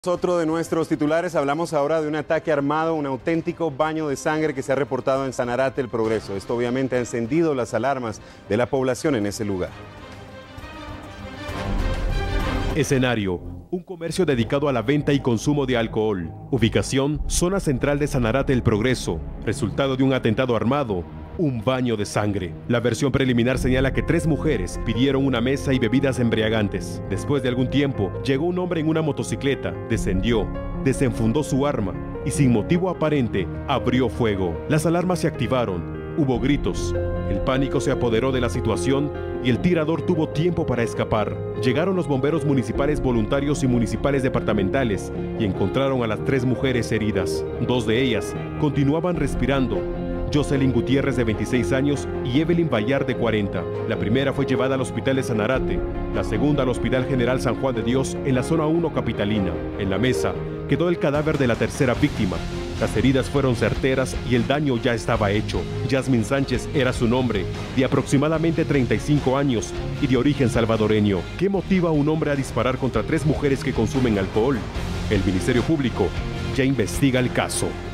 Otro de nuestros titulares, hablamos ahora de un ataque armado, un auténtico baño de sangre que se ha reportado en Sanarate, El Progreso. Esto obviamente ha encendido las alarmas de la población en ese lugar. Escenario: un comercio dedicado a la venta y consumo de alcohol. Ubicación: zona central de Sanarate, El Progreso. Resultado de un atentado armado: un baño de sangre. La versión preliminar señala que 3 mujeres pidieron una mesa y bebidas embriagantes. Después de algún tiempo, llegó un hombre en una motocicleta, descendió, desenfundó su arma y sin motivo aparente abrió fuego. Las alarmas se activaron, hubo gritos. El pánico se apoderó de la situación y el tirador tuvo tiempo para escapar. Llegaron los bomberos municipales voluntarios y municipales departamentales y encontraron a las 3 mujeres heridas. 2 de ellas continuaban respirando: Jocelyn Gutiérrez, de 26 años, y Evelyn Bayar, de 40. La primera fue llevada al hospital de Sanarate, la segunda al Hospital General San Juan de Dios, en la zona 1 capitalina. En la mesa quedó el cadáver de la tercera víctima. Las heridas fueron certeras y el daño ya estaba hecho. Yasmín Sánchez era su nombre, de aproximadamente 35 años y de origen salvadoreño. ¿Qué motiva a un hombre a disparar contra 3 mujeres que consumen alcohol? El Ministerio Público ya investiga el caso.